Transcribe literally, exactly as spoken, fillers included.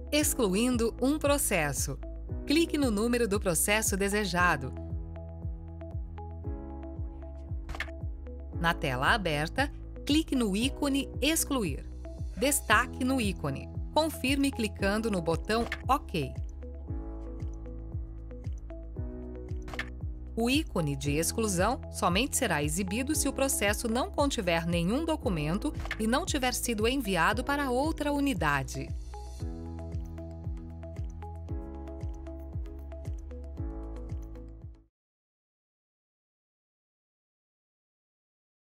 Excluindo um processo. Clique no número do processo desejado. Na tela aberta, clique no ícone Excluir. Destaque no ícone. Confirme clicando no botão OK. O ícone de exclusão somente será exibido se o processo não contiver nenhum documento e não tiver sido enviado para outra unidade.